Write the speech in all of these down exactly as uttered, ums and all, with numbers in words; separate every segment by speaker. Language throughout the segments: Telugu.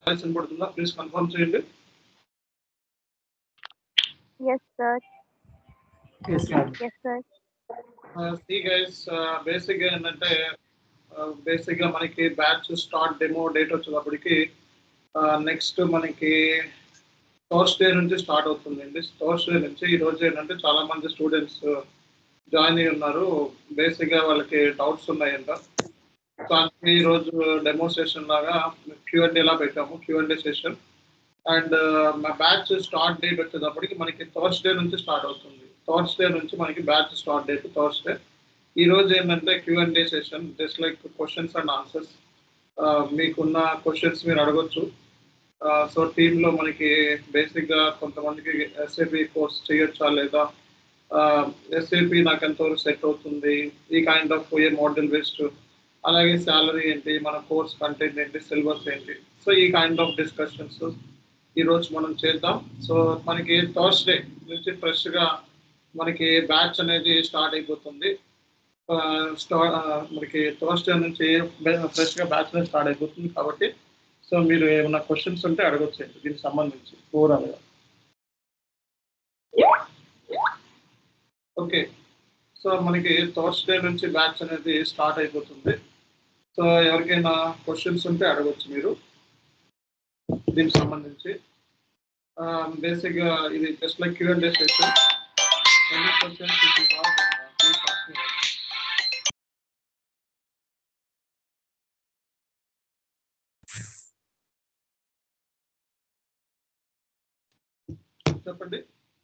Speaker 1: వాయిస్ వినపడుతుందా? ప్లీజ్ కన్ఫర్మ్ చేయండి.
Speaker 2: Yes, sir.
Speaker 3: Yes, sir.
Speaker 2: Yes, sir.
Speaker 1: See guys, basic గా ఏంటంటే బేసిక్ గా మనకి బ్యాచ్ స్టార్ట్ డెమో డేట్ వచ్చేటప్పటికి నెక్స్ట్ మనకి థర్స్డే నుంచి స్టార్ట్ అవుతుందండి. థర్స్డే నుంచి ఈ రోజు ఏంటంటే చాలా మంది స్టూడెంట్స్ జాయిన్ అయ్యి ఉన్నారు. బేసిక్ గా వాళ్ళకి డౌట్స్ ఉన్నాయంట. సో అందుకే ఈ రోజు డెమో సెషన్ లాగా క్యూ అండ్ లా పెట్టాము, Q and A session. And మా బ్యాచ్ స్టార్ట్ డేట్ వచ్చేటప్పటికి మనకి థర్స్డే నుంచి స్టార్ట్ అవుతుంది. థర్స్డే నుంచి మనకి బ్యాచ్ స్టార్ట్ డేట్ థర్స్డే. ఈ రోజు ఏంటంటే Q and A session, just like questions and answers. మీకున్న క్వశ్చన్స్ మీరు అడగొచ్చు. సో టీంలో మనకి బేసిక్గా కొంతమందికి ఎస్ఏపి కోర్స్ చేయొచ్చా లేదా, ఎస్ఏపి నాకు ఎంతవరకు సెట్ అవుతుంది, ఈ kind of a model based, అలాగే శాలరీ ఏంటి, మన కోర్స్ కంటెంట్ ఏంటి, సిలబస్ ఏంటి. సో ఈ కైండ్ ఆఫ్ డిస్కషన్స్ ఈరోజు మనం చేద్దాం. సో మనకి థర్స్డే నుంచి ఫ్రెష్గా మనకి బ్యాచ్ అనేది స్టార్ట్ అయిపోతుంది. స్టార్ట్ మనకి థర్స్డే నుంచి ఫ్రెష్గా బ్యాచ్ అనేది స్టార్ట్ అయిపోతుంది. కాబట్టి సో మీరు ఏమైనా క్వశ్చన్స్ ఉంటే అడగొచ్చండి దీనికి సంబంధించి ఓవరాల్గా. ఓకే, సో మనకి థర్స్డే నుంచి బ్యాచ్ అనేది స్టార్ట్ అయిపోతుంది. సో ఎవరికైనా క్వశ్చన్స్ ఉంటే అడగొచ్చు మీరు దీనికి సంబంధించి. బేసిక్గా ఇది just like Q and A session. Any questions if you have then please ask me. చెప్పండి,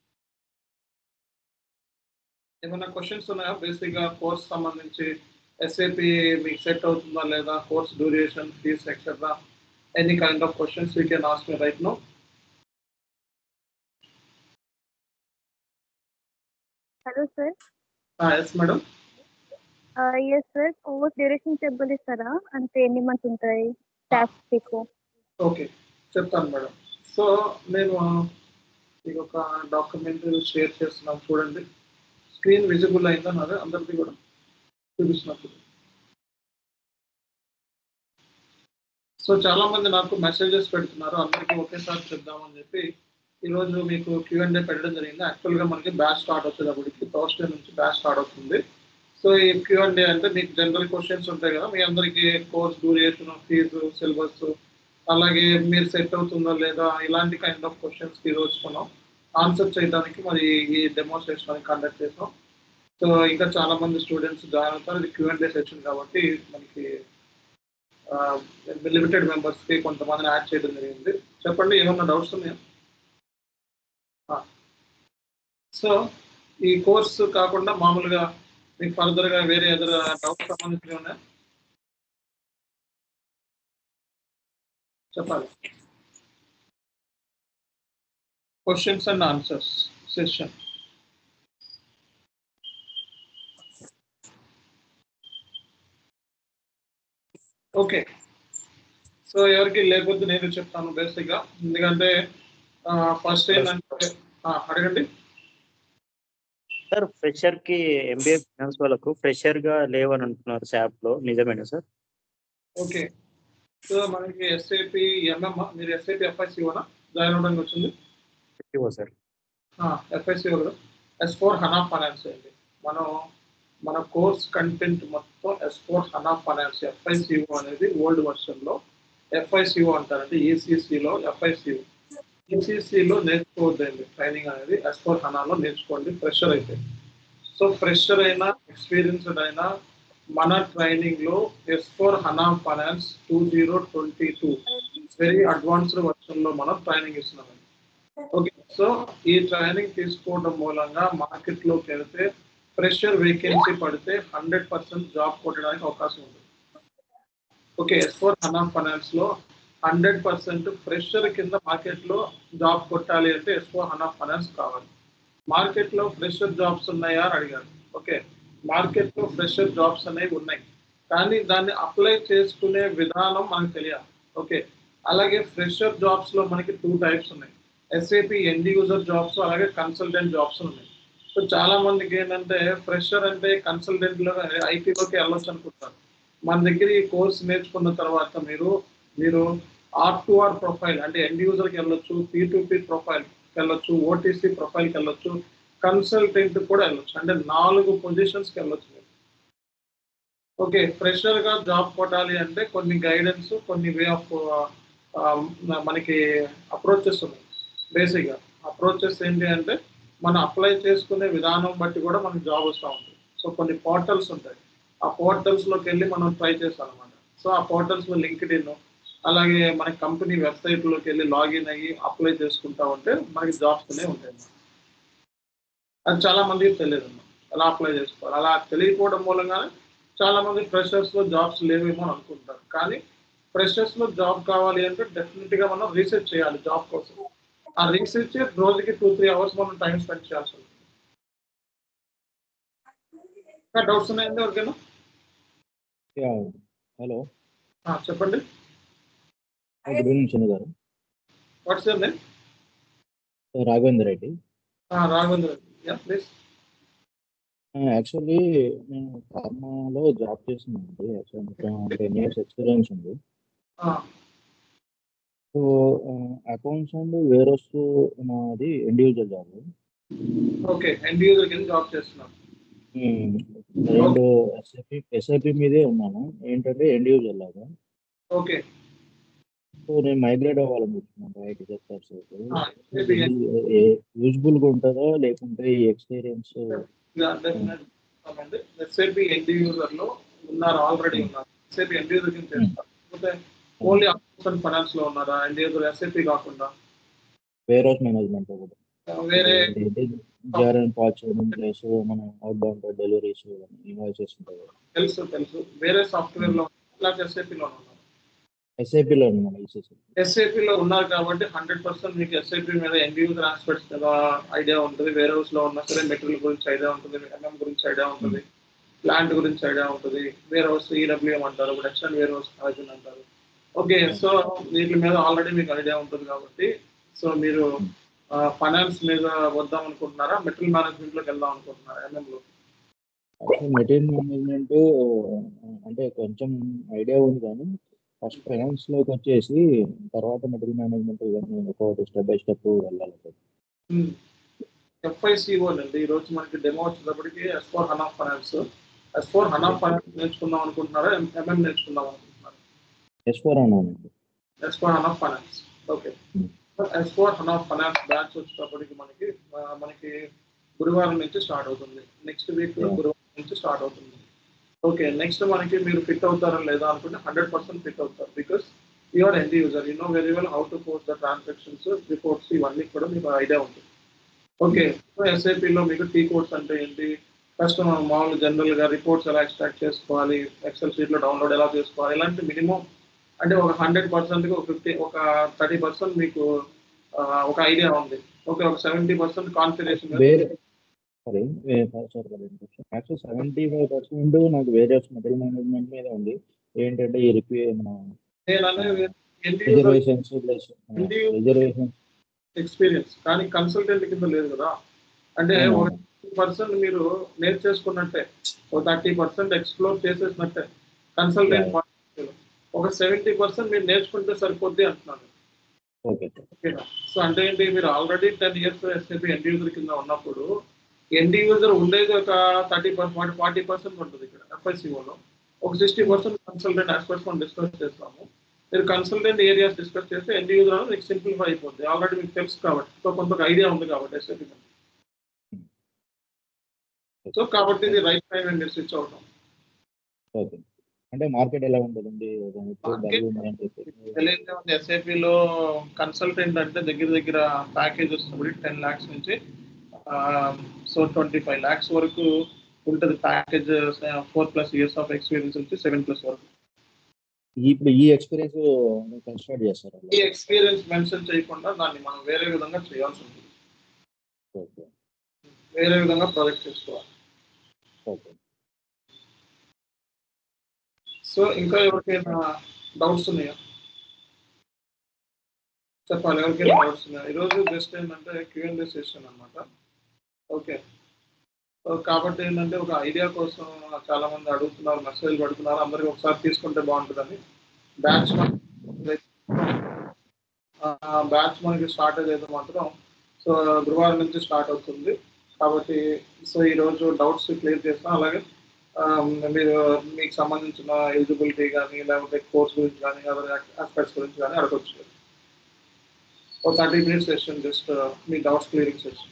Speaker 1: ఏమైనా క్వశ్చన్స్ ఉన్నాయా? బేసిక్గా కోర్స్ సంబంధించి ఎస్ఏపి మీకు సెట్ అవుతుందా లేదా, course duration, fees etcetera, any kind of questions you can ask me right now.
Speaker 2: Hello, sir.
Speaker 1: Yes madam.
Speaker 2: Uh, yes, sir. Course duration చెప్పగలుగుతారా? అంటే ఎన్ని మంత్స్ ఉంటాయి స్టాఫ్ మీకు?
Speaker 1: ఓకే, చెప్తాను మేడం. సో నేను మీకు ఒక డాక్యుమెంట్ షేర్ చేస్తున్నాను, చూడండి. స్క్రీన్ విజిబుల్ అయిందా నాది అందరికీ కూడా చూపిస్తున్నప్పుడు? సో చాలా మంది నాకు మెసేజెస్ పెడుతున్నారు, అందరికీ ఒకేసారి చెప్దామని చెప్పి ఈరోజు మీకు క్యూ అండ్ ఏ పెట్టడం జరిగింది. యాక్చువల్గా మనకి బ్యాచ్ స్టార్ట్ వచ్చేటప్పటికి థర్స్డే నుంచి బ్యాచ్ స్టార్ట్ అవుతుంది. సో ఈ క్యూ అండ్ ఏ అంటే మీకు జనరల్ క్వశ్చన్స్ ఉంటాయి కదా, మీ అందరికీ కోర్స్ డ్యూరేషన్, ఫీజు, సిలబస్, అలాగే మీరు సెట్ అవుతుందా లేదా, ఇలాంటి కైండ్ ఆఫ్ క్వశ్చన్స్ ఈరోజు మనం ఆన్సర్ చేయడానికి మరి ఈ డెమో సెషన్ కండక్ట్ చేసాం. సో ఇంకా చాలా మంది స్టూడెంట్స్ జాయిన్ అవుతారు. ఇది క్యూ అండ్ ఏ సెషన్ కాబట్టి మనకి లిమిటెడ్ మెంబర్స్కి కొంతమందిని యాడ్ చేయడం జరిగింది. చెప్పండి, ఏమన్నా డౌట్స్ ఉన్నాయా? సో ఈ కోర్సు కాకుండా మామూలుగా మీకు ఫర్దర్గా వేరే ఏదైనా డౌట్స్ సంబంధించినవి ఉన్నాయా? చెప్పాలి. Questions and answers session. Okay, so ఎవరికి లేకపోతే నేను చెప్తాను బేసిక్గా, ఎందుకంటే ఫస్ట్ ఏంటంటే అడగండి
Speaker 4: సార్. ఫ్రెషర్ కి ఎంబీఏ ఫైనాన్స్ వాళ్ళకు ఫ్రెషర్ గా లేవని అంటున్నారు శాప్ లో, నిజమేనా సార్?
Speaker 1: ఓకే, సో మనకి ఎస్ఏపి ఎంఎం, మీరు ఎస్ఏపి ఎఫ్ఐసిఓనా జాయిన్ అవ్వడానికి వచ్చింది?
Speaker 4: సార్
Speaker 1: ఎఫ్ఐసిఓ కదా, ఎస్ ఫోర్ హనా ఫైనాన్స్ అండి. మనం మన కోర్స్ కంటెంట్ మొత్తం S four HANA finance. FICO అనేది ఓల్డ్ వర్షన్లో ఎఫ్ఐసిఓ అంటారంటే ఈసీసీలో ఎఫ్ఐసిఓ. ఈసీసీలో నేర్చుకోవద్దండి ట్రైనింగ్ అనేది, ఎస్ ఫోర్ హనాలో నేర్చుకోండి ఫ్రెషర్ అయితే. సో ఫ్రెషర్ అయినా ఎక్స్పీరియన్స్డ్ అయినా మన ట్రైనింగ్లో S four HANA finance two zero twenty two very advanced వర్షన్లో మనం ట్రైనింగ్ ఇస్తున్నామండి. ఓకే, సో ఈ ట్రైనింగ్ తీసుకోవడం మూలంగా మార్కెట్లోకి వెళ్తే ఫ్రెషర్ వేకెన్సీ పడితే హండ్రెడ్ పర్సెంట్ జాబ్ కొట్టడానికి అవకాశం ఉంది. ఓకే, ఎస్ ఫోర్ హనా ఫైనాన్స్లో హండ్రెడ్ పర్సెంట్ ఫ్రెషర్ కింద మార్కెట్లో జాబ్ కొట్టాలి అంటే ఎస్ ఫోర్ హనా ఫైనాన్స్ కావాలి. మార్కెట్లో ఫ్రెషర్ జాబ్స్ ఉన్నాయా అని అడిగారు. ఓకే, మార్కెట్లో ఫ్రెషర్ జాబ్స్ అనేవి ఉన్నాయి, కానీ దాన్ని అప్లై చేసుకునే విధానం మనకు తెలియాలి. ఓకే, అలాగే ఫ్రెషర్ జాబ్స్లో మనకి టూ టైప్స్ ఉన్నాయి, ఎస్ఏపి ఎండ్ యూజర్ జాబ్స్, అలాగే కన్సల్టెంట్ జాబ్స్ ఉన్నాయి. సో చాలా మందికి ఏంటంటే ఫ్రెషర్ అంటే కన్సల్టెంట్లో ఐటీలోకి వెళ్ళొచ్చు అనుకుంటారు. మన దగ్గర ఈ కోర్స్ నేర్చుకున్న తర్వాత మీరు మీరు ఆర్ టు ఆర్ ప్రొఫైల్ అంటే ఎండ్ యూజర్కి వెళ్ళొచ్చు, పీ టు పీ ప్రొఫైల్కి వెళ్ళొచ్చు, ఓటీసీ ప్రొఫైల్కి వెళ్ళొచ్చు, కన్సల్టెంట్ కూడా వెళ్ళొచ్చు. అంటే నాలుగు పొజిషన్స్కి వెళ్ళొచ్చు మీరు. ఓకే, ఫ్రెషర్గా జాబ్ కొట్టాలి అంటే కొన్ని గైడెన్స్, కొన్ని వే ఆఫ్ మనకి అప్రోచెస్ ఉన్నాయి. బేసిక్గా అప్రోచెస్ ఏంటి అంటే మనం అప్లై చేసుకునే విధానం బట్టి కూడా మనకి జాబ్ వస్తూ ఉంటుంది. సో కొన్ని పోర్టల్స్ ఉంటాయి, ఆ పోర్టల్స్లోకి వెళ్ళి మనం ట్రై చేస్తాం అనమాట. సో ఆ పోర్టల్స్లో లింక్డ్ ఇన్, అలాగే మన కంపెనీ వెబ్సైట్లోకి వెళ్ళి లాగిన్ అయ్యి అప్లై చేసుకుంటా ఉంటే మనకి జాబ్స్ అనే ఉంటాయి. అది చాలా మందికి తెలియదు ఎలా అప్లై చేసుకోవాలి. అలా తెలియకపోవడం మూలంగానే చాలా మంది ఫ్రెషర్స్లో జాబ్స్ లేవేమో అని అనుకుంటారు. కానీ ఫ్రెషర్స్లో జాబ్ కావాలి అంటే డెఫినెట్గా మనం రీసెర్చ్ చేయాలి జాబ్ కోసం. ఆ రీసెర్చ్ రోజుకి టూ త్రీ అవర్స్ మనం టైం స్పెండ్ చేయాల్సి ఉంటుంది. డౌట్స్ ఉన్నాయండి ఎవరికైనా?
Speaker 5: హలో,
Speaker 1: చెప్పండి.
Speaker 5: Good evening Chandra garu.
Speaker 1: What's your name?
Speaker 5: Raghavendra Reddy.
Speaker 1: Raghavendra Reddy, yeah please.
Speaker 5: Actually నేను ఫార్మాలో జాబ్ చేస్తున్నానండి. యాక్చువల్లీ టెన్ ఇయర్స్ ఎక్స్పీరియన్స్ ఉంది. సో అకౌంట్స్ అండ్ వేరోస్ నాది ఇండివిజువల్ జాబ్.
Speaker 1: ఓకే, ఇండివిజువల్ కింద జాబ్ చేస్తున్నాను.
Speaker 5: అండ్ ఎస్ఐపి ఎస్ఐపి మీదే ఉన్నాను. ఏంటంటే ఇండివిజువల్ లాగా.
Speaker 1: ఓకే,
Speaker 5: సో నేను మైగ్రేట్ అవ్వాలనుకుంటున్నాను ఐటీ సెక్టర్స్. యూజ్ఫుల్గా ఉంటుందా లేకుంటే ఈ ఎక్స్పీరియన్స్?
Speaker 1: ఎస్ఐపి ఎండ్ యూజర్ లో ఉన్నారు, ఆల్రెడీ ఉన్నారు. ఎస్ఐపి ఎండ్ యూజర్ కింద చేస్తారు. లేకపోతే ఓన్లీ అకౌంట్స్ అండ్ ఫైనాన్స్ లో ఉన్నారా ఎండ్ యూజర్ ఎస్ఐపి కాకుండా?
Speaker 5: వేర్ హౌస్ మేనేజ్మెంట్ కూడా
Speaker 1: వేరే
Speaker 5: జారన్ పాచ్ ప్లేస్ మన అవుట్ బౌండ్ డెలివరీస్ ఇన్వాయిసెస్ ఉంటాయి.
Speaker 1: తెలుసు తెలుసు వేరే సాఫ్ట్వేర్ లో ఎస్ఐపి లో ఉన్నారు.
Speaker 5: ఎస్ఐపిలో ఉన్నాను.
Speaker 1: ఎస్ఐపిలో ఉన్నారు కాబట్టి హండ్రెడ్ పర్సెంట్ మీకు ఎస్ఐపి మీద ఎండ్ యూజర్ ఆస్పెక్ట్స్ మీద ఐడియా ఉంటుంది. వేరే హౌస్ లో ఉన్నా సరే మెటీరియల్ గురించి ఐడియా ఉంటుంది, ఎంఎం గురించి ఐడియా ఉంటుంది, ప్లాంట్ గురించి ఐడియా ఉంటుంది. వేర్ హౌస్ ఈడబ్ల్యూఎం అంటారు, ఇప్పుడు ఎక్స్టర్నల్ వేర్ హౌస్ మ్యానేజ్మెంట్ అంటారు. ఓకే, సో వీటి మీద ఆల్రెడీ మీకు ఐడియా ఉంటుంది కాబట్టి సో మీరు ఫైనాన్స్ మీద వద్దాం అనుకుంటున్నారా, మెటీరియల్ మేనేజ్మెంట్ లోకి వెళ్దాం అనుకుంటున్నారా? ఎంఎంలో
Speaker 5: మెటీరియల్ మేనేజ్మెంట్ అంటే కొంచెం ఐడియా ఉంది, కానీ ఫస్ట్ ఫైనాన్స్ లోకి వచ్చేసి తర్వాత మెటీరియల్ మేనేజ్మెంట్ ఇవన్నీ ఒకటి స్టెప్ బై స్టెప్ వెళ్ళాలి.
Speaker 1: ఎఫ్ఐసిఓ అండి ఈరోజు మనకి డెమో వచ్చేటప్పటికి S four HANA finance S four HANA finance నేర్చుకుందాం అనుకుంటున్నారా, ఎంఎం నేర్చుకుందాం అనుకుంటున్నారా?
Speaker 5: S four HANA
Speaker 1: S four HANA finance. Okay, S four HANA finance batch వచ్చేటప్పటికి మనకి మనకి గురువారం నుంచి స్టార్ట్ అవుతుంది. నెక్స్ట్ వీక్ గురువారం నుంచి స్టార్ట్ అవుతుంది. ఓకే, నెక్స్ట్ మనకి మీరు ఫిట్ అవుతారా లేదా అనుకుంటే హండ్రెడ్ పర్సెంట్ ఫిట్ అవుతారు. Because you're end user, you know very well how to post the transactions, reports ఇవన్నీ కూడా మీకు ఐడియా ఉంటుంది. ఓకే, సో ఎస్ఐపిలో మీకు టీ కోడ్స్ అంటే ఏంటి, ఫస్ట్ మనం మామూలు జనరల్గా రిపోర్ట్స్ ఎలా ఎక్స్ట్రాక్ట్ చేసుకోవాలి, ఎక్సెల్ షీట్లో డౌన్లోడ్ ఎలా చేసుకోవాలి, ఇలాంటి మినిమం అంటే ఒక హండ్రెడ్ పర్సెంట్కి ఒక ఫిఫ్టీ ఒక థర్టీ పర్సెంట్ మీకు ఒక ఐడియా ఉంది. ఓకే, ఒక seventy percent configuration.
Speaker 5: Sorry actual seventy five percent నాకు వేరే మెటీరియల్ మేనేజ్మెంట్ మీద ఉంది. ఏంటంటే ఈ రిజర్వేషన్స్ రిజర్వేషన్స్
Speaker 1: ఎక్స్పీరియన్స్ కానీ కన్సల్టెంట్ కింద లేదు కదా. అంటే ఒక పర్సెంట్ మీరు నేర్చేసుకున్నట్టే, ఒక థర్టీ పర్సెంట్ ఎక్స్ప్లోర్ చేసేసినట్టే కన్సల్టెంట్. ఒక సెవెంటీ పర్సెంట్ మీరు నేర్చుకుంటే సరిపోద్ది అంటున్నాను. ఓకేనా? సో అంటే ఏంటి, మీరు already ten years SIP end user కింద ఉన్నప్పుడు ఎండ్ యూజర్ ఉండేది ఒక థర్టీ పర్సెంట్ ఫార్టీ పర్సెంట్ ఉంటుంది ఇక్కడ ఎఫ్ఐసిఓలో. ఒక సిక్స్టీ పర్సెంట్ కన్సల్టెంట్ ఆస్పెక్ట్స్ మనం డిస్కస్ చేస్తాము. మీరు కన్సల్టెంట్ ఏరియాస్ డిస్కస్ చేస్తే ఎండ్ యూజర్ అనేది మీకు సింప్లిఫై అయిపోతుంది. ఆల్రెడీ మీకు తెలుసు కాబట్టి, సో కొంత ఐడియా ఉంది కాబట్టి ఎస్ఐపి. సో కాబట్టి ఇది రైట్ టైం అండి స్విచ్ అవడం.
Speaker 5: ఓకే, అంటే మార్కెట్ ఎలా ఉంటుందండి?
Speaker 1: ఎస్ఐపిలో కన్సల్టెంట్ అంటే దగ్గర దగ్గర ప్యాకేజ్ వస్తున్నప్పుడు టెన్ ల్యాక్స్ నుంచి సో ట్వంటీ ఫైవ్ ల్యాక్స్ వరకు ఉంటుంది package. Four plus years of experience నుంచి సెవెన్ ప్లస్ వరకు.
Speaker 5: ఇప్పుడు ఈ ఎక్స్పీరియన్స్ కన్సిడర్ చేస్తారా?
Speaker 1: ఈ ఎక్స్పీరియన్స్ మెన్షన్ చేయకుండా దాన్ని మనం వేరే విధంగా చేయాల్సి ఉంటుంది.
Speaker 5: ఓకే,
Speaker 1: వేరే విధంగా ప్రొజెక్ట్ చేసుకోవాలి.
Speaker 5: ఓకే,
Speaker 1: సో ఇంకా ఎవరికైనా డౌట్స్ ఉన్నాయా చెప్పాలి. ఎవరికైనా డౌట్స్ ఉన్నాయా? ఈరోజు జస్ట్ ఏంటంటే క్యూ అండ్ ఏ సెషన్ అనమాట. ఓకే, కాబట్టి ఏంటంటే ఒక ఐడియా కోసం చాలా మంది అడుగుతున్నారు, మెసేజ్ అడుగుతున్నారు, అందరికి ఒకసారి తీసుకుంటే బాగుంటుందని బ్యాచ్ బ్యాచ్ మనకి స్టార్ట్ అయ్యేది మాత్రం సో గురువారం నుంచి స్టార్ట్ అవుతుంది కాబట్టి సో ఈరోజు డౌట్స్ క్లియర్ చేస్తాం. అలాగే మీరు మీకు సంబంధించిన ఎలిజిబిలిటీ కానీ లేకపోతే కోర్స్ గురించి కానీ అదర్ ఆస్పెక్ట్స్ గురించి కానీ అడగచ్చు. ఒక థర్టీ మినిట్స్ సెషన్ జస్ట్ మీ doubts clearing session.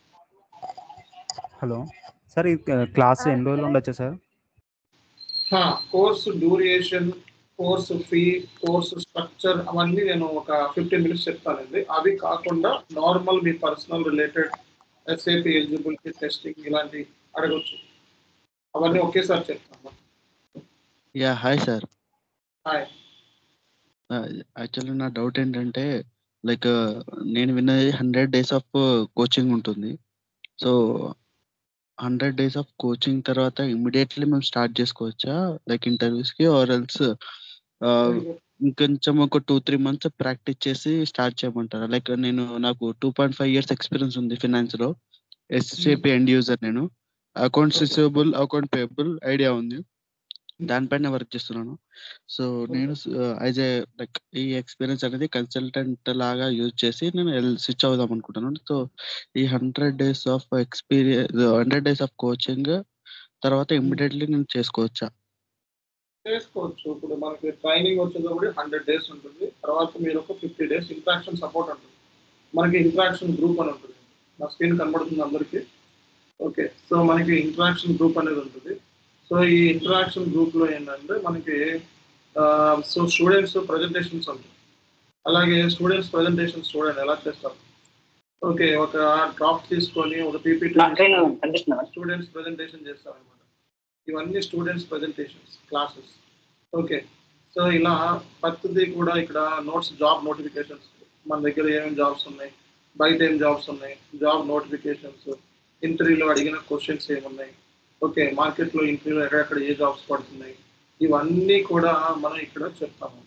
Speaker 6: Hello sir, ఈ క్లాస్ ఎన్ని రోజులు ఉండొచ్చా సార్?
Speaker 1: Course duration, course fee, course structure అవన్నీ నేను ఒక ఫిఫ్టీన్ మినిట్స్ చెప్తానండి. అవి కాకుండా నార్మల్ మీ personal related SAP eligibility testing ఇలాంటి అడగచ్చు. అవన్నీ ఒకేసారి చెప్తాను.
Speaker 7: Yeah hi sir.
Speaker 1: Hi.
Speaker 7: Actually నా డౌట్ ఏంటంటే లైక్ నేను విన్నది హండ్రెడ్ డేస్ ఆఫ్ కోచింగ్ ఉంటుంది. So hundred days of coaching తర్వాత ఇమ్మీడియట్లీ మేము స్టార్ట్ చేసుకోవచ్చా లైక్ ఇంటర్వ్యూస్కి, ఆర్ ఎల్స్ ఇంకొంచెం ఒక టూ త్రీ మంత్స్ ప్రాక్టీస్ చేసి స్టార్ట్ చేయమంటారా? లైక్ నేను నాకు two point five years experience ఉంది ఫినాన్స్లో. ఎస్ఏపీ ఎండ్ యూజర్ నేను. Accounts receivable, account payable idea ఉంది, దానిపైన వర్క్ చేస్తున్నాను. సో నేను యాజ్ ఏ లైక్ ఈ ఎక్స్పీరియన్స్ అనేది కన్సల్టెంట్ లాగా యూజ్ చేసి నేను స్విచ్ అవుదాం అనుకుంటున్నాను. సో ఈ hundred days of experience, hundred days of coaching తర్వాత ఇమ్మీడియట్లీ నేను చేసుకోవచ్చా?
Speaker 1: చేసుకోవచ్చు. ఇప్పుడు మనకి ట్రైనింగ్ వచ్చేటప్పుడు హండ్రెడ్ డేస్ ఉంటుంది. తర్వాత మీరు ఒక ఫిఫ్టీ డేస్ ఇంట్రాక్షన్ సపోర్ట్ ఉంటుంది. మనకి ఇంట్రాక్షన్ గ్రూప్ అని ఉంటుంది. నా స్క్రీన్ కనబడుతుంది అందరికీ. ఓకే, సో మనకి ఇంట్రాక్షన్ గ్రూప్ అనేది ఉంటుంది. సో ఈ ఇంటరాక్షన్ గ్రూప్లో ఏంటంటే మనకి సో స్టూడెంట్స్ ప్రజెంటేషన్స్ ఉంటాయి. అలాగే స్టూడెంట్స్ ప్రజెంటేషన్స్ చూడండి ఎలా చేస్తారు. ఓకే, ఒక డ్రాప్ తీసుకొని ఒక పీపీటీ స్టూడెంట్స్ ప్రజెంటేషన్ చేస్తారనమాట. ఇవన్నీ students presentations classes. Okay, so ఇలా ప్రతిదీ కూడా ఇక్కడ నోట్స్, జాబ్ నోటిఫికేషన్స్, మన దగ్గర ఏమేమి జాబ్స్ ఉన్నాయి, బయట ఏం జాబ్స్ ఉన్నాయి, జాబ్ నోటిఫికేషన్స్, ఇంటర్వ్యూలో అడిగిన క్వశ్చన్స్ ఏమున్నాయి, ఓకే మార్కెట్లో ఇంటర్వ్యూలో ఎక్కడెక్కడ ఏ జాబ్స్ పడుతున్నాయి, ఇవన్నీ కూడా మనం ఇక్కడ చెప్తాము.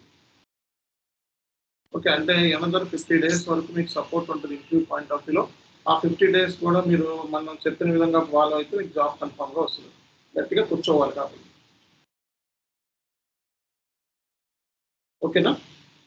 Speaker 1: ఓకే, అంటే ఎనదర్ ఫిఫ్టీ డేస్ వరకు మీకు సపోర్ట్ ఉంటుంది ఇంటర్వ్యూ పాయింట్ ఆఫ్ వ్యూలో. ఆ ఫిఫ్టీ డేస్ కూడా మీరు మనం చెప్పిన విధంగా ఫాలో అయితే మీకు జాబ్ కన్ఫామ్గా వస్తుంది. గట్టిగా కూర్చోవాలి కాబట్టి. ఓకేనా?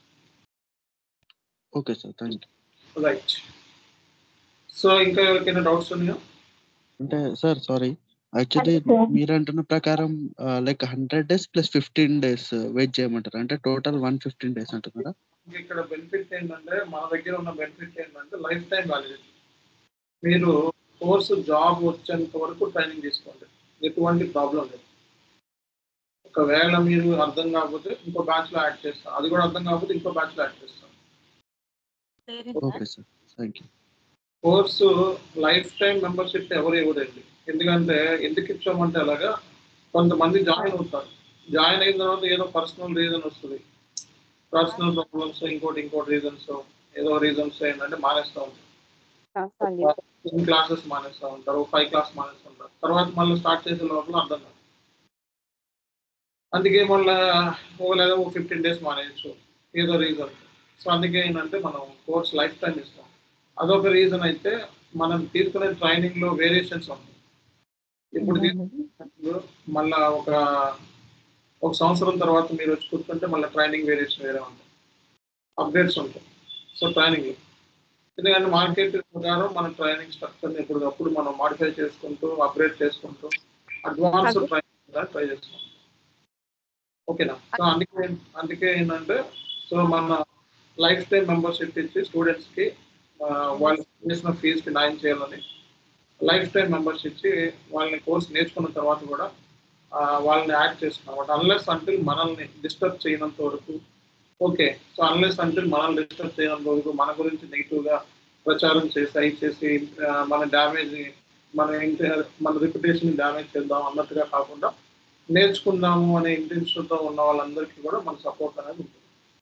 Speaker 7: Okay sir, thank you.
Speaker 1: Right. So ఇంకా ఎవరికైనా డౌట్స్ ఉన్నాయా?
Speaker 7: అంటే సార్ సారీ, యాక్చువల్లీ మీరు అంటున్న ప్రకారం like hundred days plus fifteen days wait చేయమంటారు, అంటే టోటల్ వన్ ఫిఫ్టీన్ డేస్ అంటున్నారా?
Speaker 1: ఇక్కడ బెనిఫిట్ ఏంటంటే మన దగ్గర ఉన్న బెనిఫిట్ ఏంటంటే లైఫ్ టైం వ్యాలిడిటీ. మీరు కోర్సు జాబ్ వచ్చేంత వరకు ట్రైనింగ్ తీసుకోండి, ఎటువంటి ప్రాబ్లం లేదు. ఒకవేళ మీరు అర్థం కాకపోతే ఇంకో బ్యాచ్లో యాడ్ చేస్తాం, అది కూడా అర్థం కాకపోతే ఇంకో బ్యాచ్లో యాడ్ చేస్తాం.
Speaker 7: Okay sir, thank you.
Speaker 1: Course lifetime membership ఎవరు ఇవ్వదండి. ఎందుకంటే ఎందుకు ఇచ్చామంటే అలాగా కొంతమంది జాయిన్ అవుతారు, జాయిన్ అయిన తర్వాత ఏదో పర్సనల్ రీజన్ వస్తుంది, పర్సనల్ ప్రాబ్లమ్స్, ఇంకోటి ఇంకోటి రీజన్స్, ఏదో రీజన్స్ ఏంటంటే మానేస్తూ ఉంటారు. టెన్ క్లాసెస్ మానేస్తూ ఉంటారు, ఫైవ్ క్లాస్ మానేస్తూ ఉంటారు. తర్వాత మళ్ళీ స్టార్ట్ చేసే లోపల అర్థం కాదు. అందుకే మళ్ళీ ఒక లేదా ఒక ఫిఫ్టీన్ డేస్ మానేయచ్చు ఏదో రీజన్. సో అందుకే ఏంటంటే మనం కోర్స్ లైఫ్ టైం ఇస్తాం. అదొక రీజన్ అయితే మనం తీసుకునే ట్రైనింగ్లో వేరియేషన్స్ ఉంటాయి. ఇప్పుడు మళ్ళీ ఒక ఒక సంవత్సరం తర్వాత మీరు వచ్చి కూర్చుంటే మళ్ళీ ట్రైనింగ్ వేరియేషన్ వేరే ఉంటాయి, అప్డేట్స్ ఉంటాయి. సో ట్రైనింగ్ ఎందుకంటే మార్కెట్ ప్రకారం మన ట్రైనింగ్ స్ట్రక్చర్ని ఎప్పటికప్పుడు మనం మాడిఫై చేసుకుంటూ అప్గ్రేడ్ చేసుకుంటూ అడ్వాన్స్ ట్రైనింగ్ ట్రై చేసుకుంటాం. ఓకేనా? సో అందుకే అందుకే ఏంటంటే సో మన లైఫ్ టైం మెంబర్షిప్ ఇచ్చి స్టూడెంట్స్కి వాళ్ళు చేసిన ఫీజుకి న్యాయం చేయాలని లైఫ్ టైం మెంబర్షిప్ ఇచ్చి వాళ్ళని కోర్స్ నేర్చుకున్న తర్వాత కూడా వాళ్ళని యాడ్ చేస్తున్నాం. అన్లెస్ అంటిల్ మనల్ని డిస్టర్బ్ చేయనంత వరకు. ఓకే, సో అన్లెస్ అంటిల్ మనల్ని డిస్టర్బ్ చేయనంత వరకు మన గురించి నెగిటివ్గా ప్రచారం చేసి అయి చేసి మన డ్యామేజ్ మన మన రిప్యుటేషన్ డ్యామేజ్ చేద్దాం అన్నట్టుగా కాకుండా నేర్చుకుందాము అనే ఇంటెన్షన్తో ఉన్న వాళ్ళందరికీ కూడా మన సపోర్ట్ అనేది ఉంటుంది.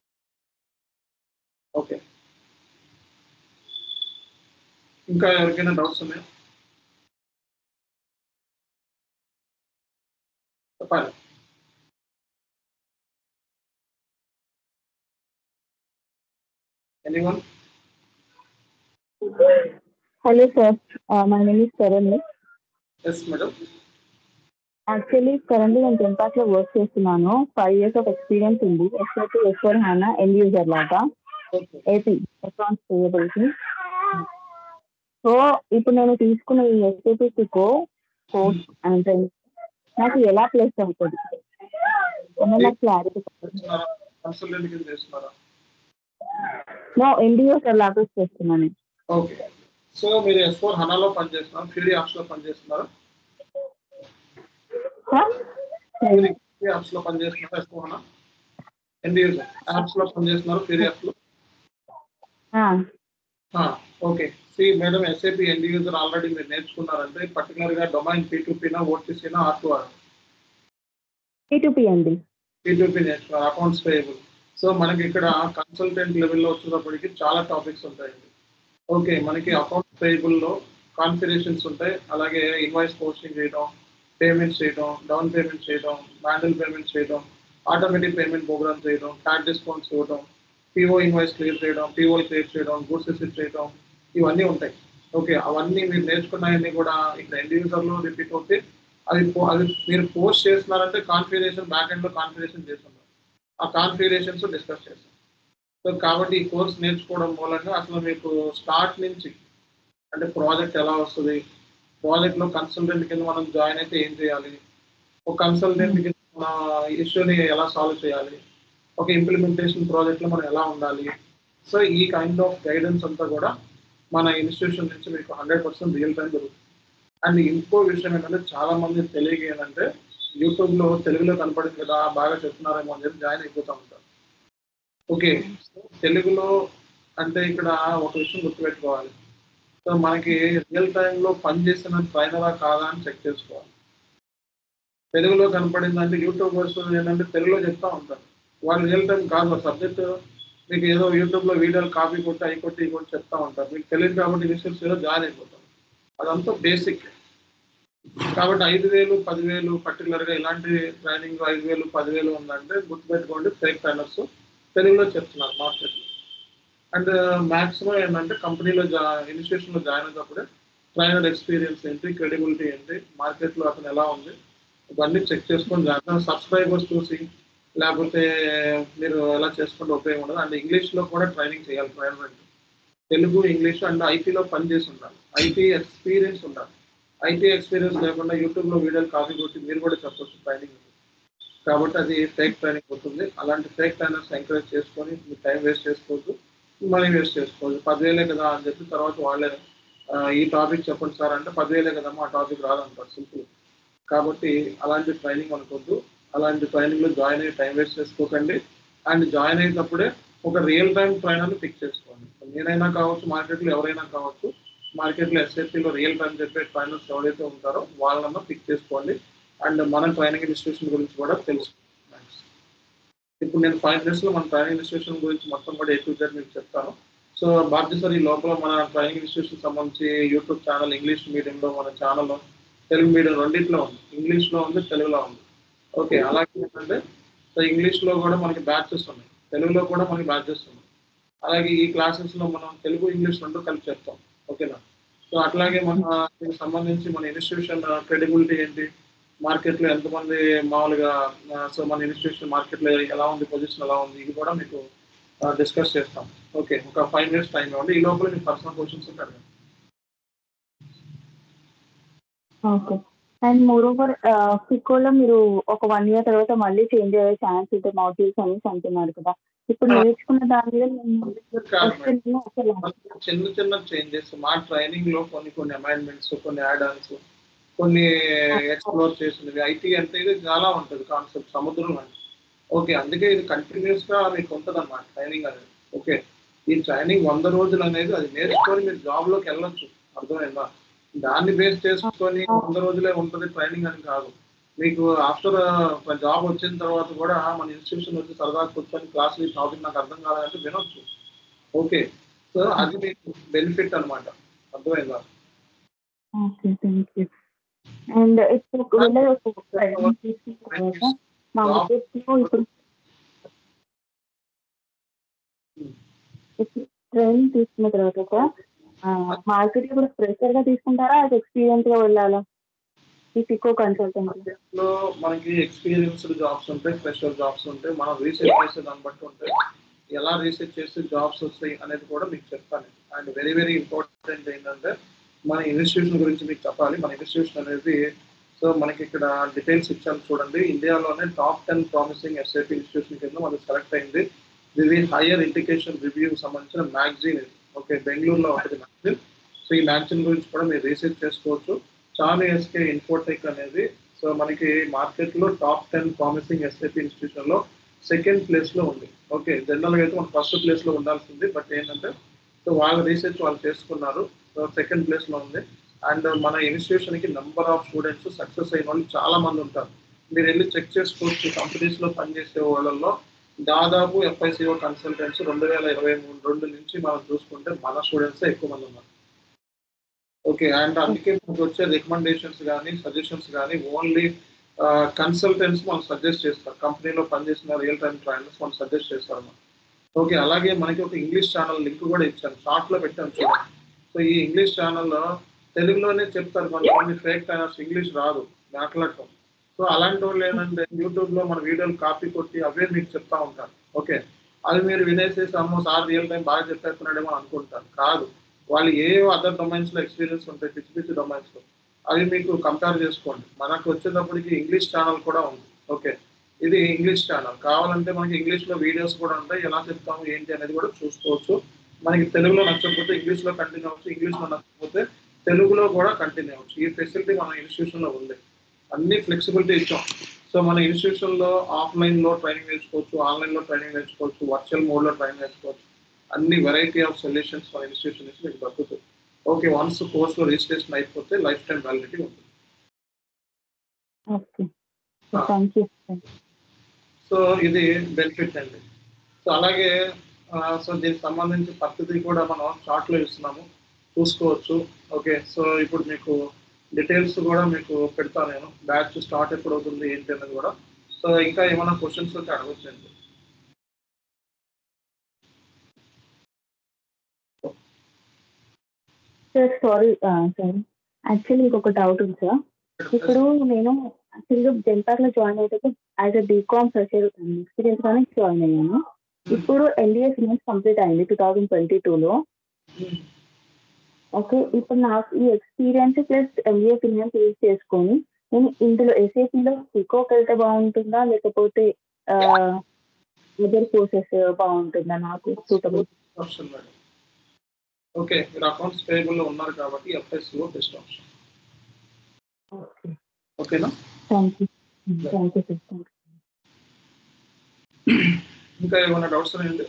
Speaker 1: ఓకే, ఇంకా ఎవరికైనా డౌట్స్ ఉన్నాయా చెప్పాలి? Anyone?
Speaker 8: Hello sir, uh, my name is Karan.
Speaker 1: Yes madam.
Speaker 8: Actually currently నేను టెంపాక్ లో వర్క్ చేస్తున్నాను. ఫైవ్ ఇయర్స్ ఆఫ్ ఎక్స్పీరియన్స్ ఉంది. SAP S four HANA end user లాగా ఏపీ అకౌంట్స్ పేయబుల్కి. సో ఇప్పుడు నేను తీసుకున్న ఈ ఎస్ఏపీ సికో కోర్స్ అంటే నాకు ఎలా ప్లేస్ అవుతుంది ఏమన్నా క్లారిటీ
Speaker 1: కన్సల్టెంట్ కింద చేస్తున్నారా?
Speaker 8: నో ఎన్డీఓ లాగా చేస్తున్నాను.
Speaker 1: ఓకే, సో మీరు ఎస్ ఫోర్ హనాలో పనిచేస్తున్నారు, ఫ్యూరీ యాప్స్ లో పనిచేస్తున్నారా? ఫ్యూరీ యాప్స్ లో పనిచేస్తున్నారు, S four HANA NDO apps లో పనిచేస్తున్నారు, ఫ్యూరీ యాప్స్ లో. Okay, see madam SAP end user already మీరు నేర్చుకున్నారంటే పర్టికులర్ గా డొమైన్ పీ టూ పీనా ఓటీసీనా R to R
Speaker 8: P to P అండి.
Speaker 1: పీ టూ పీ నేర్చుకున్నారు, అకౌంట్స్ పేయబుల్. సో మనకి ఇక్కడ కన్సల్టెంట్ లెవెల్లో వచ్చేటప్పటికి చాలా టాపిక్స్ ఉంటాయండి. ఓకే, మనకి అకౌంట్స్ పేయబుల్లో కాన్ఫిగరేషన్స్ ఉంటాయి, అలాగే ఇన్వాయిస్ పోస్టింగ్ చేయడం, పేమెంట్స్ చేయడం, డౌన్ పేమెంట్ చేయడం, మాన్యువల్ పేమెంట్ చేయడం, ఆటోమేటిక్ పేమెంట్ ప్రోగ్రామ్ చేయడం, క్యాష్ డిస్కౌంట్స్ ఇవ్వడం, పీఓ ఇన్వాయిస్ క్లియర్ చేయడం, పీఓలు క్లియర్ చేయడం, గూడ్స్ రిసీవ్ చేయడం, ఇవన్నీ ఉంటాయి. ఓకే, అవన్నీ మీరు నేర్చుకున్నాయన్నీ కూడా ఇక్కడ ఎండ్ యూజర్లో రిపీట్ అవుతే అది అది మీరు పోస్ట్ చేస్తున్నారంటే కాన్ఫిగరేషన్ బ్యాక్ ఎండ్లో కాన్ఫిగరేషన్ చేస్తున్నారు, ఆ కాన్ఫిగరేషన్స్ డిస్కస్ చేస్తాం. సో కాబట్టి ఈ కోర్స్ నేర్చుకోవడం మూలంగా అసలు మీకు స్టార్ట్ నుంచి అంటే ప్రాజెక్ట్ ఎలా వస్తుంది, ప్రాజెక్ట్లో కన్సల్టెంట్ కింద మనం జాయిన్ అయితే ఏం చేయాలి, ఒక కన్సల్టెంట్ కింద మన ఇష్యూని ఎలా సాల్వ్ చేయాలి, ఒక ఇంప్లిమెంటేషన్ ప్రాజెక్ట్లో మనం ఎలా ఉండాలి. సో ఈ కైండ్ ఆఫ్ గైడెన్స్ అంతా కూడా మన ఇన్స్టిట్యూషన్ నుంచి మీకు హండ్రెడ్ పర్సెంట్ రియల్ టైం జరుగుతుంది. అండ్ ఇంకో విషయం ఏంటంటే చాలా మంది తెలియక ఏంటంటే యూట్యూబ్లో తెలుగులో కనపడింది కదా బాగా చెప్తున్నారేమో అని చెప్పి జాయిన్ అయిపోతూ ఉంటారు. ఓకే, తెలుగులో అంటే ఇక్కడ ఒక విషయం గుర్తుపెట్టుకోవాలి. సో మనకి రియల్ టైంలో పనిచేసిన ట్రైనరా కాదా అని చెక్ చేసుకోవాలి. తెలుగులో కనపడిందంటే యూట్యూబర్స్ ఏంటంటే తెలుగులో చెప్తా ఉంటారు, వాళ్ళు రియల్ టైం కాదు, సబ్జెక్ట్ మీకు ఏదో యూట్యూబ్లో వీడియోలు కాపీ కొట్టి అవి కొట్టి ఇవి కొట్టి చెప్తా ఉంటారు, మీకు తెలియదు కాబట్టి ఇన్స్టిట్యూట్స్లో జాయిన్ అయిపోతారు. అదంతా బేసిక్. కాబట్టి ఐదు వేలు పదివేలు పర్టికులర్గా ఇలాంటి ట్రైనింగ్ ఐదు వేలు పదివేలు ఉందంటే గుర్తుపెట్టుకోండి, ఫేక్ ట్రైనర్స్ తెలుగులో చెప్తున్నారు మార్కెట్లో. అండ్ మ్యాక్సిమం ఏంటంటే కంపెనీలో జా ఇన్స్టిట్యూషన్లో జాయిన్ అయినప్పుడే ట్రైనర్ ఎక్స్పీరియన్స్ ఏంటి, క్రెడిబిలిటీ ఏంటి, మార్కెట్లో అతను ఎలా ఉంది ఇవన్నీ చెక్ చేసుకొని జాయిన్. సబ్స్క్రైబర్స్ చూసి లేకపోతే మీరు ఎలా చేసుకుంటే ఉపయోగం ఉండదు. అండ్ ఇంగ్లీష్లో కూడా ట్రైనింగ్ చేయాలి ట్రైనర్ అంటే. తెలుగు ఇంగ్లీష్ అండ్ ఐటీలో పనిచేసి ఉండాలి, ఐటీ ఎక్స్పీరియన్స్ ఉండాలి. ఐటీ ఎక్స్పీరియన్స్ లేకుండా యూట్యూబ్లో వీడియోలు కాపీ కొట్టి మీరు కూడా చెప్పొచ్చు ట్రైనింగ్, కాబట్టి అది ఫేక్ ట్రైనింగ్ అవుతుంది. అలాంటి ఫేక్ ట్రైనర్స్ ఎంకరేజ్ చేసుకొని మీ టైం వేస్ట్ చేసుకోవద్దు, మనీ వేస్ట్ చేసుకోవద్దు. పదివేలే కదా అని చెప్పి తర్వాత వాళ్ళే ఈ టాపిక్ చెప్పండి సార్ అంటే పదివేలే కదమ్మా ఆ టాపిక్ రాదంటారు సింపుల్. కాబట్టి అలాంటి ట్రైనింగ్ అనుకోవద్దు, అలాంటి ట్రైనింగ్లో జాయిన్ అయ్యి టైం వేస్ట్ చేసుకోకండి. అండ్ జాయిన్ అయినప్పుడే ఒక రియల్ టైం ట్రైనర్ని పిక్ చేసుకోండి. నేనైనా కావచ్చు, మార్కెట్లో ఎవరైనా కావచ్చు, మార్కెట్లో ఎస్ఎస్సీలో రియల్ టైం చెప్పే ట్రైనర్స్ ఎవరైతే ఉంటారో వాళ్ళన్నా పిక్ చేసుకోండి. అండ్ మన ట్రైనింగ్ ఇన్స్టిట్యూషన్ గురించి కూడా తెలుసుకోండి. ఇప్పుడు నేను ఫైవ్ మినిట్స్లో మన ట్రైనింగ్ ఇన్స్టిట్యూషన్ గురించి మొత్తం కూడా ఏ టు జెడ్ మీకు చెప్తాను. సో భారతీయ సార్ ఈ లోపల మన ట్రైనింగ్ ఇన్స్టిట్యూషన్ సంబంధించి యూట్యూబ్ ఛానల్ ఇంగ్లీష్ మీడియంలో మన ఛానల్లో తెలుగు మీడియం రెండింటిలో ఉంది, ఇంగ్లీష్లో ఉంది, తెలుగులో ఉంది. ఓకే, అలాగే ఏంటంటే సో ఇంగ్లీష్లో కూడా మనకి బ్యాచెస్ ఉన్నాయి, తెలుగులో కూడా మనకి బ్యాచెస్ ఉన్నాయి. అలాగే ఈ క్లాసెస్లో మనం తెలుగు ఇంగ్లీష్ రెండు కలిపి చెప్తాం. ఓకేనా? సో అట్లాగే మన దీనికి సంబంధించి మన ఇన్స్టిట్యూషన్ క్రెడిబిలిటీ ఏంటి, మార్కెట్లో ఎంతమంది మామూలుగా సో మన ఇన్స్టిట్యూషన్ మార్కెట్లో ఎలా ఉంది, పొజిషన్ ఎలా ఉంది, ఇది కూడా మీకు డిస్కస్ చేస్తాం. ఓకే, ఒక ఫైవ్ మినిట్స్ టైం ఇవ్వండి, ఈ లోపల మీకు పర్సనల్ క్వశ్చన్స్ ఉంటారు.
Speaker 8: ఓకే, అండ్ మోర్ ఓవర్ ఫికోలో మీరు ఒక వన్ ఇయర్ తర్వాత మళ్ళీ చేంజ్ అయ్యే ఛాన్స్ ఉంటే మాడ్యూల్స్ అనేసి అంటున్నారు కదా, ఇప్పుడు నేర్చుకున్న దాని మీద
Speaker 1: చిన్న చిన్న చేంజెస్ మా ట్రైనింగ్ లో కొన్ని కొన్ని అమైన్మెంట్స్, కొన్ని యాడ్ ఆన్స్, కొన్ని ఎక్స్ప్లోర్ చేసినవి. ఐటీ అంటే ఇది చాలా ఉంటుంది కాన్సెప్ట్, సముద్రం అంటే. ఓకే, అందుకే ఇది కంటిన్యూస్ గా మీకు ఉంటుంది అన్నమాట ట్రైనింగ్ అనేది. ఓకే, ఈ ట్రైనింగ్ వంద రోజులు అనేది అది నేర్చుకొని మీరు జాబ్ లోకి వెళ్ళొచ్చు, అర్థమైందా? దాన్ని బేస్ చేసుకొని వంద రోజులే ఉంటుంది ట్రైనింగ్ అని కాదు. మీకు ఆఫ్టర్ జాబ్ వచ్చిన తర్వాత కూడా మన ఇన్స్టిట్యూషన్ వచ్చి సరదాగా కూర్చొని క్లాసులు టాపిక్ నాకు అర్థం కావాలంటే వినొచ్చు. ఓకే, సో అది మీకు బెనిఫిట్ అనమాట, అర్థమైందా?
Speaker 8: Okay, thank you. అండ్ ఇప్పుడు మా ఉద్దేశంలో ఇప్పుడు ట్రైనింగ్ తీసుకున్న తర్వాత మార్కెట్ కూడా ఫ్రెషర్ గా తీసుకుంటారా, అది ఎక్స్పీరియన్స్ గా వెళ్ళాలా? ఈ ఫికో కన్సల్టెంట్
Speaker 1: లో మనకి ఎక్స్పీరియన్స్డ్ జాబ్స్ ఉంటాయి, ఫ్రెషర్ జాబ్స్ ఉంటాయి, మనం రీసెర్చ్ చేసే దాన్ని బట్టి ఉంటాయి. ఎలా రీసెర్చ్ చేస్తే జాబ్స్ వస్తాయి అనేది కూడా మీకు చెప్తాను. అండ్ వెరీ వెరీ ఇంపార్టెంట్ ఏంటంటే మన ఇన్స్టిట్యూషన్ గురించి మీకు చెప్పాలి. మన ఇన్స్టిట్యూషన్ అనేది సో మనకి ఇక్కడ డీటెయిల్స్ ఇచ్చాను చూడండి. ఇండియాలోనే top ten promising SIP institution కింద మనకి సెలెక్ట్ అయింది. ఇది హైయర్ ఎడ్యుకేషన్ రివ్యూ సంబంధించిన మ్యాగజైన్ ఇది. ఓకే, బెంగళూరులో ఉంటుంది మ్యాగజైన్. సో ఈ మ్యాగజైన్ గురించి కూడా మీరు రీసెర్చ్ చేసుకోవచ్చు. చాలు ఎస్కే ఇన్ఫోటెక్ అనేది సో మనకి మార్కెట్లో టాప్ టెన్ ప్రామిసింగ్ ఎస్ఐపి ఇన్స్టిట్యూషన్లో సెకండ్ ప్లేస్లో ఉంది. ఓకే, జనరల్గా అయితే మన ఫస్ట్ ప్లేస్లో ఉండాల్సింది, బట్ ఏంటంటే సో వాళ్ళ రీసెర్చ్ వాళ్ళు చేసుకున్నారు. సో సెకండ్ ప్లేస్లో ఉంది. అండ్ మన ఇన్స్టిట్యూషన్కి నెంబర్ ఆఫ్ స్టూడెంట్స్ సక్సెస్ అయిన వాళ్ళు చాలా మంది ఉంటారు. మీరు వెళ్ళి చెక్ చేసుకోవచ్చు. కంపెనీస్లో పనిచేసే వాళ్ళల్లో దాదాపు ఎఫ్ఐసిఓ కన్సల్టెంట్స్ రెండు వేల ఇరవై మూడు రెండు నుంచి మనం చూసుకుంటే మన స్టూడెంట్సే ఎక్కువ మంది ఉన్నారు. ఓకే, అండ్ అందుకే మనకు వచ్చే రికమెండేషన్స్ కానీ సజెషన్స్ కానీ ఓన్లీ కన్సల్టెంట్స్ మనం సజెస్ట్ చేస్తారు. కంపెనీలో పనిచేసిన రియల్ టైమ్ ట్రైనర్స్ మనం సజెస్ట్ చేస్తారు. ఓకే, అలాగే మనకి ఒక ఇంగ్లీష్ ఛానల్ లింక్ కూడా ఇచ్చాను, చార్ట్లో పెట్టాను చూడండి. సో ఈ ఇంగ్లీష్ ఛానల్లో తెలుగులోనే చెప్తారు, కొంతమంది ఫేక్ ట్రైనర్స్ ఇంగ్లీష్ రాదు మాట్లాడటం. సో అలాంటి వాళ్ళు ఏంటంటే యూట్యూబ్లో మన వీడియోలు కాపీ కొట్టి అవే మీకు చెప్తా ఉంటారు. ఓకే, అవి మీరు వినేసేసి అమ్మో సార్ రియల్ టైం బాగా చెప్పేస్తున్నాడేమో అనుకుంటారు. కాదు, వాళ్ళు ఏ అదర్ డొమైన్స్లో ఎక్స్పీరియన్స్ ఉంటాయి, పిచ్చి పిచ్చి డొమైన్స్లో, అవి మీకు కంపేర్ చేసుకోండి. మనకు వచ్చేటప్పటికి ఇంగ్లీష్ ఛానల్ కూడా ఉంది. ఓకే, ఇది ఇంగ్లీష్ ఛానల్. కావాలంటే మనకి ఇంగ్లీష్లో వీడియోస్ కూడా ఉంటాయి, ఎలా చెప్తాము ఏంటి అనేది కూడా చూసుకోవచ్చు. మనకి తెలుగులో నచ్చకపోతే ఇంగ్లీష్లో కంటిన్యూ అవ్వచ్చు, ఇంగ్లీష్లో నచ్చకపోతే తెలుగులో కూడా కంటిన్యూ అవ్వచ్చు. ఈ ఫెసిలిటీ మన ఇన్స్టిట్యూషన్లో ఉంది. అన్ని ఫ్లెక్సిబిలిటీ ఇచ్చాం. సో మన ఇన్స్టిట్యూషన్లో ఆఫ్లైన్లో ట్రైనింగ్ నేర్చుకోవచ్చు, ఆన్లైన్లో ట్రైనింగ్ నేర్చుకోవచ్చు, వర్చువల్ మోడ్లో ట్రైనింగ్ నేర్చుకోవచ్చు. అన్ని వెరైటీ ఆఫ్ సొల్యూషన్స్ మన ఇన్స్టిట్యూషన్ నుంచి మీకు దక్కుతుంది. ఓకే, వన్స్ కోర్స్లో రిజిస్ట్రేషన్ అయిపోతే లైఫ్ టైం వ్యాలిడిటీ ఉంటుంది.
Speaker 8: Okay, thank you.
Speaker 1: సో ఇది బెనిఫిట్ అండి. సో అలాగే సో దీనికి సంబంధించి పద్ధతి కూడా మనం చార్ట్లో ఇస్తున్నాము, చూసుకోవచ్చు. ఓకే, సో ఇప్పుడు మీకు డీటెయిల్స్ కూడా మీకు పెడతాను నేను. బ్యాచ్ స్టార్ట్ ఎప్పుడు అవుతుంది ఏంటి అనేది కూడా. సో ఇంకా ఏమైనా క్వశ్చన్స్ ఉంటే అడగచ్చండి.
Speaker 8: సార్ సారీ సార్, యాక్చువల్లీ ఇంకొక డౌట్ ఉంది సార్. ఇప్పుడు నేను యాక్చువల్గా జెన్పాక్లో జాయిన్ అయితే as uh BCom fresher experience గానే జాయిన్ అయ్యాను. ఇప్పుడు ఎన్డీఏ ఫినాన్స్ కంప్లీట్ అయింది టూ థౌజండ్ ట్వంటీ టూలో. ఓకే, ఇప్పుడు నాకు ఈ experience plus MBA finance use చేసుకొని నేను ఇందులో ఎస్ఏపీలో సికోకి వెళ్తే బాగుంటుందా, లేకపోతే అదర్ కోర్సెస్ బాగుంటుందా నాకు సూటబుల్?
Speaker 1: ఓకే, మీరు అకౌంట్స్ పేబుల్లో ఉన్నారు కాబట్టి ఎఫ్ఎస్సిఓ బెస్ట్ ఆప్షన్.
Speaker 8: ఓకే,
Speaker 1: ఓకేనా?
Speaker 8: Thank you thank you sir.
Speaker 1: ఇంకా ఏమైనా డౌట్స్ ఉన్నాయండి?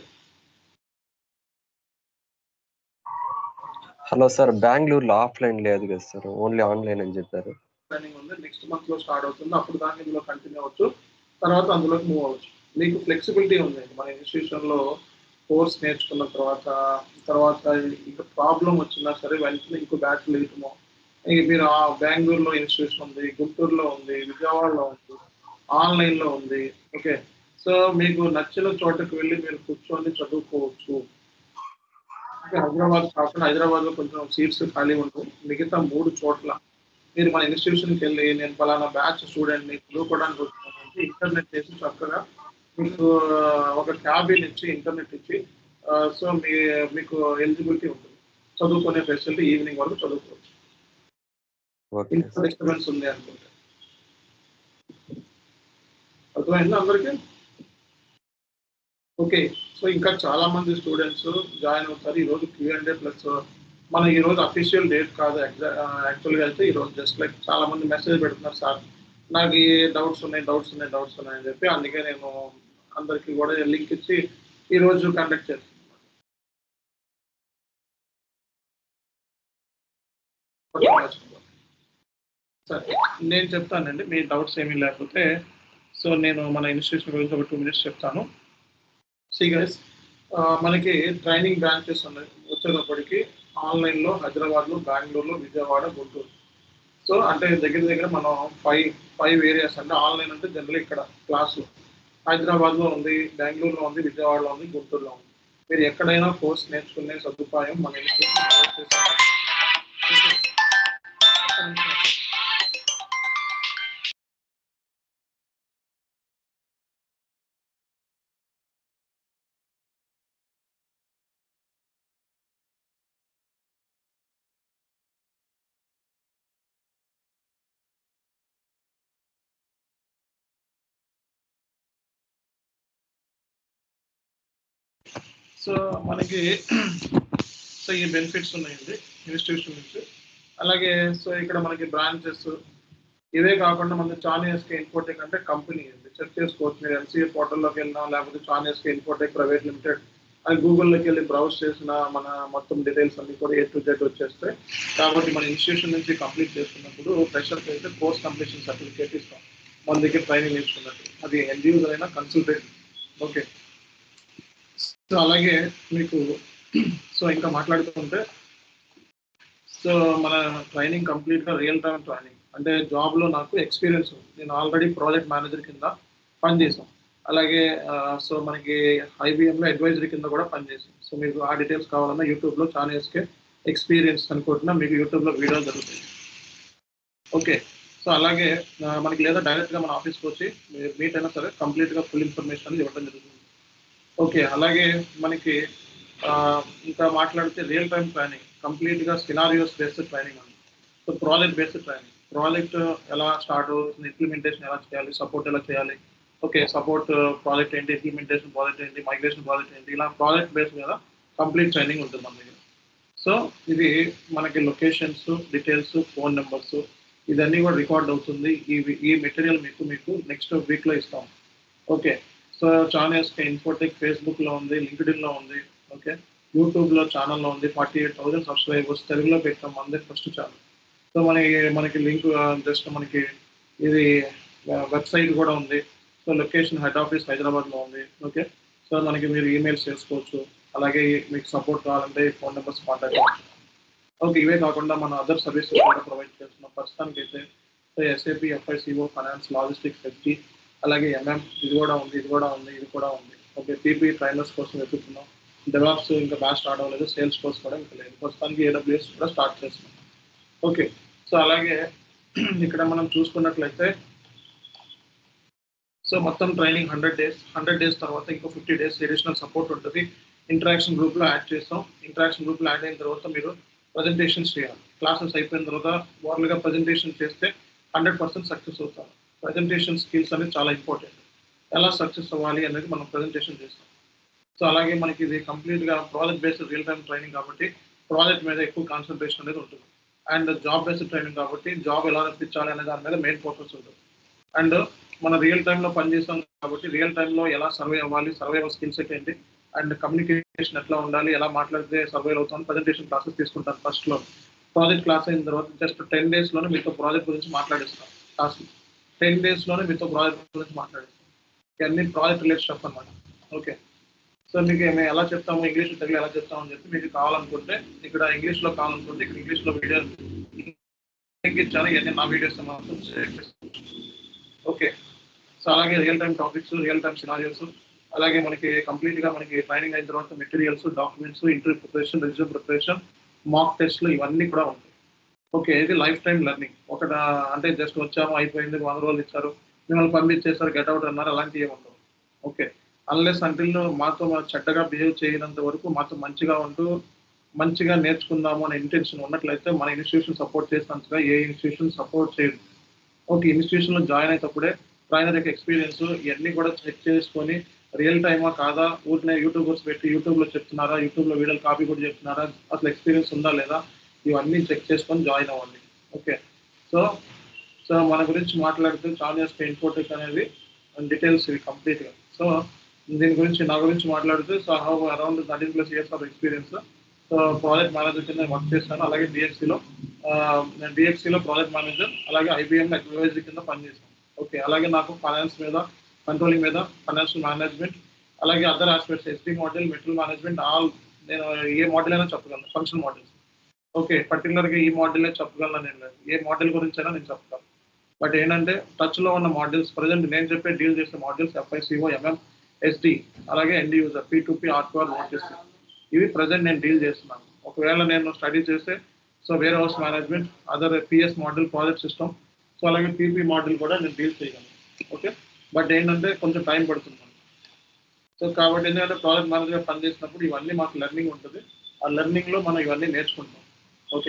Speaker 9: హలో సార్, బెంగళూరులో ఆఫ్లైన్ లేదు కదా సార్, ఓన్లీ ఆన్లైన్ అని చెప్పారు.
Speaker 1: ట్రైనింగ్ ఉంది, నెక్స్ట్ మంత్ లో స్టార్ట్ అవుతుంది. అప్పుడు దాకా ఇందులో కంటిన్యూ అవ్వచ్చు, తర్వాత అందులోకి మూవ్ అవ్వచ్చు. మీకు ఫ్లెక్సిబిలిటీ ఉంది మన ఇన్స్టిట్యూషన్ లో. కోర్స్ నేర్చుకున్న తర్వాత తర్వాత ఇంకా ప్రాబ్లం వచ్చినా సరే వెంటనే ఇంకో బ్యాచ్ లేటమో, మీరు ఆ బెంగళూరులో ఇన్స్టిట్యూషన్ ఉంది, గుంటూరులో ఉంది, విజయవాడలో ఉంది, ఆన్లైన్లో ఉంది. ఓకే, సో మీకు నచ్చిన చోటకి వెళ్ళి మీరు కూర్చొని చదువుకోవచ్చు. హైదరాబాద్ కాకుండా హైదరాబాద్లో కొంచెం సీట్స్ ఖాళీ ఉంటాయి. మిగతా మూడు చోట్ల మీరు మన ఇన్స్టిట్యూషన్కి వెళ్ళి నేను ఫలానా బ్యాచ్ స్టూడెంట్ని చదువుకోవడానికి వస్తున్నానంటే ఇంటర్నెట్ చేసి చక్కగా మీకు ఒక క్యాబిన్ ఇచ్చి ఇంటర్నెట్ ఇచ్చి సో మీ మీకు ఎలిజిబిలిటీ ఉంటుంది, చదువుకునే ఫెసిలిటీ ఈవినింగ్ వరకు చదువుకోవచ్చు. ఇంట్లో డిస్టర్బెన్స్ ఉంది అనుకుంటే. అర్థమైందా అందరికీ? ఓకే, సో ఇంకా చాలా మంది స్టూడెంట్స్ జాయిన్ అవుతారు. ఈరోజు క్యూ అండ్ ఏ ప్లస్ మన ఈరోజు అఫీషియల్ డేట్ కాదు. ఎగ్జా యాక్చువల్గా అయితే ఈరోజు జస్ట్ లైక్ చాలా మంది మెసేజ్ పెడుతున్నారు, సార్ నాకు ఈ డౌట్స్ ఉన్నాయి డౌట్స్ ఉన్నాయి డౌట్స్ ఉన్నాయి అని చెప్పి. అందుకే నేను అందరికీ కూడా లింక్ ఇచ్చి ఈరోజు కండక్ట్ చేస్తున్నాను. సరే, నేను చెప్తానండి మీ డౌట్స్ ఏమీ లేకపోతే. సో నేను మన ఇన్స్టిట్యూషన్ గురించి ఒక టూ మినిట్స్ చెప్తాను. సి గైస్, మనకి ట్రైనింగ్ బ్రాంచెస్ ఉన్నాయి వచ్చేటప్పటికి ఆన్లైన్లో హైదరాబాద్లో, బెంగళూరులో, విజయవాడ, గుంటూరు. సో అంటే దగ్గర దగ్గర మనం ఫైవ్ ఫైవ్ ఏరియాస్ అంటే ఆన్లైన్ అంటే జనరల్ ఇక్కడ క్లాసులు హైదరాబాద్లో ఉంది, బెంగళూరులో ఉంది, విజయవాడలో ఉంది, గుంటూరులో ఉంది. మీరు ఎక్కడైనా కోర్స్ నేర్చుకునే సదుపాయం మన ఇన్స్టిట్యూషన్ సో మనకి సో ఈ బెనిఫిట్స్ ఉన్నాయండి ఇన్స్టిట్యూషన్ నుంచి. అలాగే సో ఇక్కడ మనకి బ్రాంచెస్ ఇవే కాకుండా మన చానియస్కి ఇన్ఫోటెక్ అంటే కంపెనీ ఉంది, చెక్ చేసుకోవచ్చు మీరు. ఎంసీఏ పోర్టల్లోకి వెళ్ళినా లేకపోతే చానియస్కి ఇన్ఫోటెక్ ప్రైవేట్ లిమిటెడ్ అది గూగుల్లోకి వెళ్ళి బ్రౌజ్ చేసిన మన మొత్తం డీటెయిల్స్ అన్ని కూడా ఏ టు జెడ్ వచ్చేస్తాయి. కాబట్టి మన ఇన్స్టిట్యూషన్ నుంచి కంప్లీట్ చేస్తున్నప్పుడు ఫ్రెషర్కి అయితే పోస్ట్ కంప్లీషన్ సర్టిఫికేట్ ఇస్తాం మన దగ్గర ట్రైనింగ్ నేర్చుకున్నట్టు, అది ఎండ్ యూజర్ అయినా కన్సల్టెంట్. ఓకే, సో అలాగే మీకు సో ఇంకా మాట్లాడుతుంటే సో మన ట్రైనింగ్ కంప్లీట్గా రియల్ టైమ్ ట్రైనింగ్ అంటే జాబ్లో నాకు ఎక్స్పీరియన్స్ ఉంది. నేను ఆల్రెడీ ప్రాజెక్ట్ మేనేజర్ కింద పనిచేసాం. అలాగే సో మనకి ఐబిఎంలో అడ్వైజరీ కింద కూడా పనిచేసాం. సో మీకు ఆ డీటెయిల్స్ కావాలన్నా యూట్యూబ్లో చానియస్కే ఎక్స్పీరియన్స్ అనుకుంటున్నా మీకు యూట్యూబ్లో వీడియోలు జరుగుతాయి. ఓకే, సో అలాగే మనకి లేదా డైరెక్ట్గా మన ఆఫీస్కి వచ్చి మీరు మీట్ అయినా సరే కంప్లీట్గా ఫుల్ ఇన్ఫర్మేషన్ ఇవ్వడం జరుగుతుంది. ఓకే, అలాగే మనకి ఇంకా మాట్లాడితే రియల్ టైమ్ ట్రైనింగ్ కంప్లీట్గా సినారియోస్ బేస్డ్ ట్రైనింగ్ ఉంది. So project based training, project ఎలా స్టార్ట్ అవుతుంది, ఇంప్లిమెంటేషన్ ఎలా చేయాలి, సపోర్ట్ ఎలా చేయాలి, ఓకే సపోర్ట్ ప్రాజెక్ట్ ఏంటి, ఇంప్లిమెంటేషన్ ప్రాజెక్ట్ ఏంటి, మైగ్రేషన్ ప్రాజెక్ట్ ఏంటి, ఇలా ప్రాజెక్ట్ బేస్డ్ మీద కంప్లీట్ ట్రైనింగ్ ఉంటుంది మన దగ్గర. సో ఇది మనకి లొకేషన్స్ డీటెయిల్స్ ఫోన్ నెంబర్స్ ఇదన్నీ కూడా రికార్డ్ అవుతుంది. ఈ ఈ మెటీరియల్ మీకు మీకు నెక్స్ట్ వీక్లో ఇస్తాం. ఓకే, సో చానియస్కి ఇన్ఫోటెక్ ఫేస్బుక్లో ఉంది, లింక్డ్ఇన్లో ఉంది, ఓకే యూట్యూబ్లో ఛానల్లో ఉంది. ఫార్టీ ఎయిట్ థౌసండ్ సబ్స్క్రైబర్స్ తెలుగులో పెట్టాం మనది ఫస్ట్ ఛానల్. సో మనకి మనకి లింక్ జస్ట్ మనకి ఇది వెబ్సైట్ కూడా ఉంది. సో లొకేషన్ హెడ్ ఆఫీస్ హైదరాబాద్లో ఉంది. ఓకే, సో మనకి మీరు ఈమెయిల్స్ చేసుకోవచ్చు. అలాగే మీకు సపోర్ట్ కావాలంటే ఫోన్ నెంబర్స్ కాంటాక్ట్ అవ్వచ్చు. ఓకే, ఇవే కాకుండా మన అదర్ సర్వీసెస్ కూడా ప్రొవైడ్ చేస్తున్నాం ప్రస్తుతానికి అయితే. So SAP, FICO, finance, logistics, FT, అలాగే ఎంఎం ఇది కూడా ఉంది, ఇది కూడా ఉంది, ఇది కూడా ఉంది. ఓకే, పీపీ ట్రైనర్స్ కోసం వెతుకుతున్నాం. డెవలప్స్ ఇంకా బ్యాచ్ స్టార్ట్ అవ్వలేదు, సేల్స్ కోర్స్ కూడా ఇంకా లేదు. ప్రస్తుతానికి ఏడబ్ల్యూఎస్ కూడా స్టార్ట్ చేస్తున్నాం. ఓకే, సో అలాగే ఇక్కడ మనం చూసుకున్నట్లయితే సో మొత్తం training hundred days hundred days తర్వాత ఇంకో ఫిఫ్టీ డేస్ అడిషనల్ సపోర్ట్ ఉంటుంది. ఇంటరాక్షన్ గ్రూప్లో యాడ్ చేస్తాం. ఇంటరాక్షన్ గ్రూప్లో యాడ్ అయిన తర్వాత మీరు ప్రజెంటేషన్స్ చేయాలి. క్లాసెస్ అయిపోయిన తర్వాత వాళ్ళుగా ప్రజెంటేషన్ చేస్తే హండ్రెడ్ పర్సెంట్ సక్సెస్ అవుతారు. ప్రజెంటేషన్ స్కిల్స్ అనేది చాలా ఇంపార్టెంట్. ఎలా సక్సెస్ అవ్వాలి అనేది మనం ప్రజెంటేషన్ చేస్తాం. సో అలాగే మనకి ఇది కంప్లీట్గా project based real time training కాబట్టి ప్రాజెక్ట్ మీద ఎక్కువ కాన్సన్ట్రేషన్ అనేది ఉంటుంది. అండ్ జాబ్ బేస్డ్ ట్రైనింగ్ కాబట్టి జాబ్ ఎలా రప్పించాలి అనే దాని మీద మెయిన్ ఫోకస్ ఉంటుంది. అండ్ మన రియల్ టైంలో పనిచేస్తాం కాబట్టి రియల్ టైంలో ఎలా సర్వే అవ్వాలి, సర్వైవల్ స్కిల్స్ ఏంటి, అండ్ కమ్యూనికేషన్ ఎట్లా ఉండాలి, ఎలా మాట్లాడితే సర్వైవ్ అవుతాం ప్రజెంటేషన్ క్లాసెస్ తీసుకుంటాను. ఫస్ట్లో ప్రాజెక్ట్ క్లాస్ అయిన తర్వాత జస్ట్ టెన్ డేస్లోనే మీతో ప్రాజెక్ట్ గురించి మాట్లాడిస్తాం. క్లాస్ టెన్ డేస్లోనే మీతో ప్రాజెక్ట్ గురించి మాట్లాడిస్తాం. ఇవన్నీ ప్రాజెక్ట్ రిలేటెడ్ స్టఫ్ అన్నమాట. ఓకే, సో మీకు మేము ఎలా చెప్తాము, ఇంగ్లీష్ తెలుగు ఎలా చెప్తామని చెప్పి మీకు కావాలనుకుంటే ఇక్కడ ఇంగ్లీష్లో కావాలనుకుంటే ఇక్కడ ఇంగ్లీష్లో వీడియో లింక్ ఇచ్చాను. ఇవన్నీ నా వీడియోస్ మాత్రం షేర్ చేస్తాను. ఓకే, సో అలాగే real time topics, real time scenarios, అలాగే మనకి కంప్లీట్గా మనకి ట్రైనింగ్ అయిన తర్వాత materials, documents, interview preparation, resume preparation, mock టెస్ట్లు ఇవన్నీ కూడా ఉంటాయి. ఓకే, ఇది లైఫ్ టైం లెర్నింగ్. ఒక అంటే జస్ట్ వచ్చాము అయిపోయింది, వంద రోజులు ఇచ్చారు, మిమ్మల్ని పంపించేస్తారు, గెట్ అవుట్ అన్నారు, అలాంటివి ఏమి ఉండవు. ఓకే, అన్లెస్ అంటిల్ మాతో చెడ్డగా బిహేవ్ చేయనంత వరకు మాతో మంచిగా ఉంటూ మంచిగా నేర్చుకుందాము అనే ఇంటెన్షన్ ఉన్నట్లయితే మన ఇన్స్టిట్యూషన్ సపోర్ట్ చేసినంతగా ఏ ఇన్స్టిట్యూషన్ సపోర్ట్ చేయదు. ఓకే, ఇన్స్టిట్యూషన్లో జాయిన్ అయినప్పుడే ట్రైనర్ యొక్క ఎక్స్పీరియన్స్ ఇవన్నీ కూడా చెక్ చేసుకొని రియల్ టైమా కాదా, ఊరినే యూట్యూబర్స్ పెట్టి యూట్యూబ్లో చెప్తున్నారా, యూట్యూబ్లో వీడియోలు కాపీ కూడా చెప్తున్నారా, అసలు ఎక్స్పీరియన్స్ ఉందా లేదా, ఇవన్నీ చెక్ చేసుకొని జాయిన్ అవ్వండి. ఓకే, సో సో మన గురించి మాట్లాడితే చానియస్కి ఇన్ఫోటెక్ అనేది డీటెయిల్స్ ఇవి కంప్లీట్గా. సో దీని గురించి నా గురించి మాట్లాడితే so I have around thirteen plus years of experience. So project manager కింద వర్క్ చేస్తాను. అలాగే డిఎఫ్సిలో నేను డిఎఫ్సిలో ప్రాజెక్ట్ మేనేజర్, అలాగే ఐబిఎంలో అడ్వైజరీ కింద పనిచేస్తాను. ఓకే, అలాగే నాకు ఫైనాన్స్ మీద, కంట్రోలింగ్ మీద, ఫైనాన్షియల్ మేనేజ్మెంట్, అలాగే other aspects SD model, material management, all నేను ఏ మోడల్ అయినా చెప్పగలను, ఫంక్షన్ మోడల్స్. ఓకే, పర్టికులర్గా ఈ మోడలే చెప్పగలను నేను లేదు, ఏ మోడల్ గురించి అయినా నేను చెప్తాను. బట్ ఏంటంటే టచ్లో ఉన్న మోడల్స్ ప్రజెంట్ నేను చెప్పే డీల్ చేసే మోడల్స్ ఎఫ్ఐసిఓ, ఎంఎం, ఎస్డి, అలాగే end user, P to P, RQR, notice, ఇవి ప్రజెంట్ నేను డీల్ చేస్తున్నాను. ఒకవేళ నేను స్టడీ చేస్తే so warehouse management, other PS model, project system, so అలాగే పీపీ మోడల్ కూడా నేను డీల్ చేయగలను. ఓకే, బట్ ఏంటంటే కొంచెం టైం పడుతుంది. సో కాబట్టి ఎందుకంటే ప్రాజెక్ట్ మేనేజర్గా పనిచేసినప్పుడు ఇవన్నీ మాకు లెర్నింగ్ ఉంటుంది. ఆ లెర్నింగ్లో మనం ఇవన్నీ నేర్చుకుంటాం. ఓకే,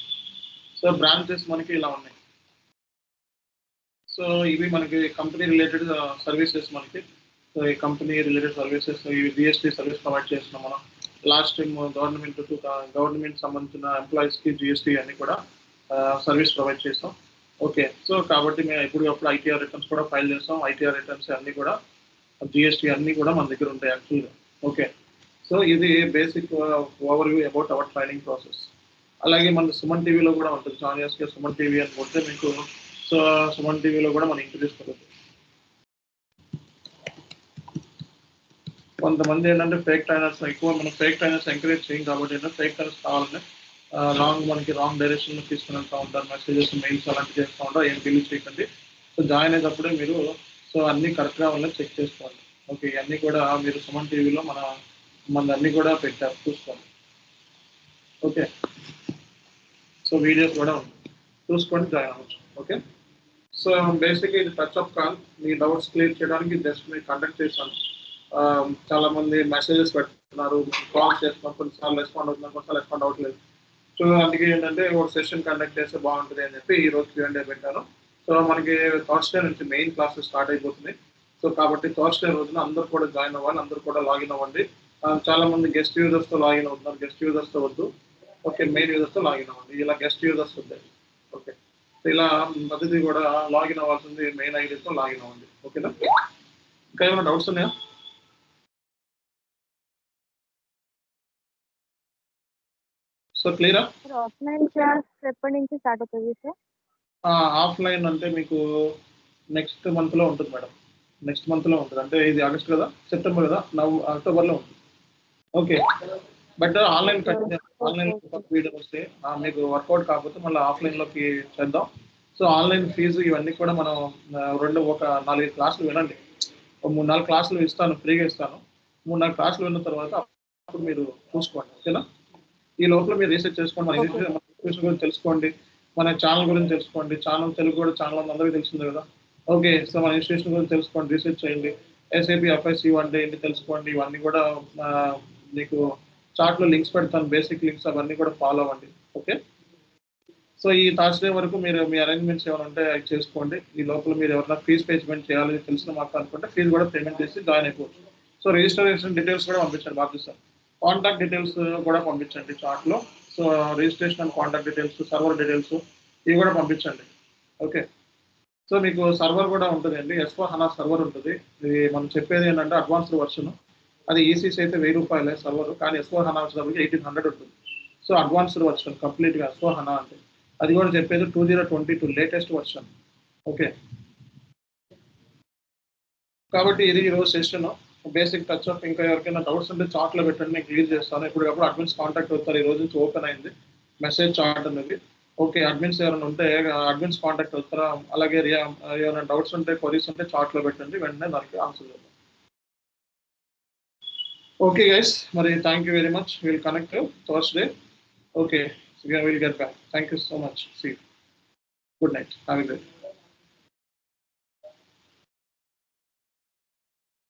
Speaker 1: సో బ్రాంచెస్ మనకి ఇలా ఉన్నాయి. సో ఇవి మనకి కంపెనీ రిలేటెడ్ సర్వీసెస్ మనకి. సో ఈ కంపెనీ రిలేటెడ్ సర్వీసెస్ ఈ జిఎస్టీ సర్వీస్ ప్రొవైడ్ చేస్తున్నాం మనం. లాస్ట్ టైం గవర్నమెంట్ గవర్నమెంట్ సంబంధించిన ఎంప్లాయీస్కి జిఎస్టీ అన్ని కూడా సర్వీస్ ప్రొవైడ్ చేస్తాం. ఓకే, సో కాబట్టి మేము ఇప్పుడు అప్పుడు ఐటీఆర్ రిటర్న్స్ కూడా ఫైల్ చేస్తాం. ఐటీఆర్ రిటర్న్స్ అన్నీ కూడా జిఎస్టీ అన్నీ కూడా మన దగ్గర ఉంటాయి యాక్చువల్గా. ఓకే, సో ఇది basic overview about our training process. అలాగే మన సుమన్ టీవీలో కూడా ఉంటుంది. జాయినర్స్కి సుమన్ టీవీ అని కొడితే మీకు సో సుమన్ టీవీలో కూడా మనం ఇంట్రడ్యూస్ కలుగుతుంది. కొంతమంది ఏంటంటే ఫేక్ ట్రైనర్స్ ఎక్కువ మనం ఫేక్ ట్రైనర్స్ ఎంకరేజ్ చేయం కాబట్టి ఏంటంటే ఫేక్ ట్రైనర్స్ కావాలని రాంగ్ మనకి రాంగ్ డైరెక్షన్లో తీసుకుని వెళ్తూ ఉంటారు. మెసేజెస్ మెయిల్స్ అలాంటివి చేస్తూ ఉంటారు. ఏం బిలీవ్ చేయకండి. సో జాయిన్ అయ్యేటప్పుడే మీరు సో అన్నీ కరెక్ట్గా ఉన్నది చెక్ చేసుకోండి. ఓకే, ఇవన్నీ కూడా మీరు సుమన్ టీవీలో మన మన అన్నీ కూడా పెట్టారు, చూసుకోండి. ఓకే, సో వీడియోస్ కూడా ఉంటాయి, చూసుకొని జాయిన్ అవ్వచ్చు. ఓకే, సో బేసిక్గా ఇది టచ్ అప్ కాల్. మీ డౌట్స్ క్లియర్ చేయడానికి జస్ట్ మీరు కండక్ట్ చేశాను. చాలా మంది మెసేజెస్ పెడుతున్నారు, కాల్ చేస్తున్నారు, కొన్నిసార్లు రెస్పాండ్ అవుతున్నారు, కొన్నిసార్లు రెస్పాండ్ అవ్వట్లేదు. సో అందుకే ఏంటంటే ఒక సెషన్ కండక్ట్ చేస్తే బాగుంటుంది అని చెప్పి ఈ రోజు క్యూఎండే పెట్టాను. సో మనకి థర్స్డే నుంచి మెయిన్ క్లాసెస్ స్టార్ట్ అయిపోతుంది. సో కాబట్టి థర్స్డే రోజున అందరూ కూడా జాయిన్ అవ్వాలి, అందరూ కూడా లాగిన్ అవ్వండి. చాలా మంది గెస్ట్ యూజర్స్తో లాగిన్ అవుతున్నారు, గెస్ట్ యూజర్స్తో వద్దు. ఓకే, మెయిన్ యూజర్స్తో లాగిన్ అవ్వండి. ఇలా గెస్ట్ యూజర్స్ వద్దాయి. ఓకే, ఇలా ప్రతిదీ కూడా లాగిన్ అవ్వాల్సింది మెయిన్ ఐడీతో లాగిన్ అవ్వండి. ఓకేనా? ఇంకా ఏమైనా డౌట్స్ ఉన్నాయా? సో క్లియరా?
Speaker 2: ఆఫ్లైన్ క్లాస్ ఎప్పటి నుంచి స్టార్ట్ అవుతుంది సార్?
Speaker 1: ఆఫ్లైన్ అంటే మీకు నెక్స్ట్ మంత్లో ఉంటుంది మేడం. నెక్స్ట్ మంత్లో ఉంటుంది. అంటే ఇది ఆగస్ట్ కదా, సెప్టెంబర్ కదా, నవ్ అక్టోబర్లో ఉంటుంది. Okay, but online online video వస్తే మీకు వర్కౌట్ కాకపోతే మళ్ళీ ఆఫ్లైన్లోకి చేద్దాం. సో ఆన్లైన్ ఫీజు ఇవన్నీ కూడా మనం రెండు ఒక నాలుగు క్లాసులు వినండి. ఒక మూడు నాలుగు క్లాసులు ఇస్తాను, ఫ్రీగా ఇస్తాను. మూడు నాలుగు క్లాసులు విన్న తర్వాత అప్పుడు మీరు చూసుకోండి. ఓకేనా? ఈ లోపల మీరు రీసెర్చ్ చేసుకోండి, మన ఇన్స్టిట్యూషన్ గురించి తెలుసుకోండి, మన ఛానల్ గురించి తెలుసుకోండి. ఛానల్ తెలుగు కూడా ఛానల్ అందరికీ తెలిసింది కదా. ఓకే, సో మన ఇన్స్టిట్యూషన్ గురించి తెలుసుకోండి, రీసెర్చ్ చేయండి. ఎస్ఏపీ ఎఫ్ఐసి అంటే ఏంటి తెలుసుకోండి. ఇవన్నీ కూడా మీకు చార్ట్లో లింక్స్ పెడతాను, బేసిక్ లింక్స్ అవన్నీ కూడా ఫాలో అవ్వండి. ఓకే, సో ఈ థర్స్డే వరకు మీరు మీ అరేంజ్మెంట్స్ ఏమైనా ఉంటే అవి చేసుకోండి. ఈ లోపల మీరు ఎవరైనా ఫీజు పేమెంట్ చేయాలి తెలిసిన మాకు అనుకుంటే ఫీజు కూడా పేమెంట్ చేసి జాయిన్ అయిపోవచ్చు. సో రిజిస్ట్రేషన్ డీటెయిల్స్ కూడా పంపించండి, పంపిస్తాను. కాంటాక్ట్ డీటెయిల్స్ కూడా పంపించండి చార్ట్లో. So registration and contact details, server details ఇవి కూడా పంపించండి. ఓకే, సో మీకు సర్వర్ కూడా ఉంటుంది అండి, ఎస్ ఫోర్ హనా సర్వర్ ఉంటుంది. ఇది మనం చెప్పేది ఏంటంటే అడ్వాన్స్డ్ వర్షన్. అది ఈసీసీ అయితే వెయ్యి రూపాయలే సర్వర్, కానీ ఎస్ ఫోర్ హనా వచ్చేటప్పటికి ఎయిటీన్ హండ్రెడ్ ఉంటుంది. సో అడ్వాన్స్డ్ వర్షన్ కంప్లీట్గా ఎస్ ఫోర్ హనా అంటే అది కూడా చెప్పేది two zero twenty two latest version. Okay, కాబట్టి ఇది ఈరోజు సెషన్ బేసిక్ టచ్ అప్. ఇంకా ఎవరికైనా డౌట్స్ ఉంటే చార్ట్లో పెట్టండి, నేను క్లియర్ చేస్తాను. ఇప్పటికప్పుడు అడ్మిన్స్ కాంటాక్ట్ అవుతారు. ఈ రోజు నుంచి ఓపెన్ అయింది మెసేజ్ చార్ట్ అనేది. ఓకే, అడ్మిన్స్ ఎవరైనా ఉంటే అడ్మిన్స్ కాంటాక్ట్ అవుతారా? అలాగే ఏమైనా డౌట్స్ ఉంటే క్వరీస్ ఉంటే చార్ట్లో పెట్టండి, వెంటనే దానికి ఆన్సర్ చేద్దాం. ఓకే గైస్, మరి thank you very much. Will connect Thursday. Okay, will get back. Thank you so much. See good night, have a good day.